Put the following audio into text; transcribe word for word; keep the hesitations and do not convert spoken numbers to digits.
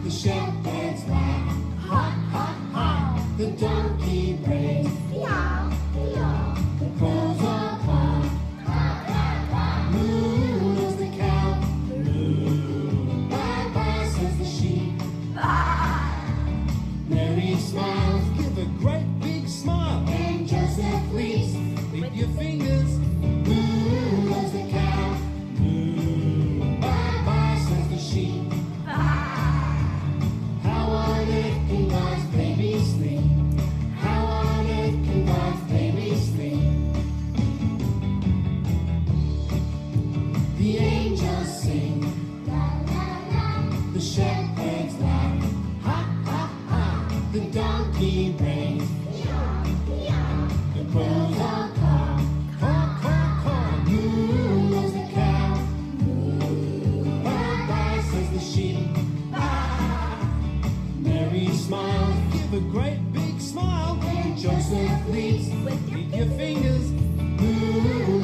The shepherds laugh, ha, ha, ha. The donkey brays, hee-haw, hee-haw. The crows all caw, caw, caw, caw. Moo is the cow, moo. Baa, baa, says the sheep, baa. Mary smiles, give a great big smile. And Joseph leaps with your fingers. Moo is the cow, moo. Baa, baa, says the sheep, baa. How on earth can God's baby sleep? How on earth can God's baby sleep? The angels sing, la, la, la. The shepherds laugh, ha, ha, ha. The donkey brays, hee-haw, hee-haw. The crows all caw, caw, caw, caw. Moo is the cow, moo. Baa, baa, says the sheep, baa. Mary smiles, give a great big smile. And Joseph leaps with your fingers. Moo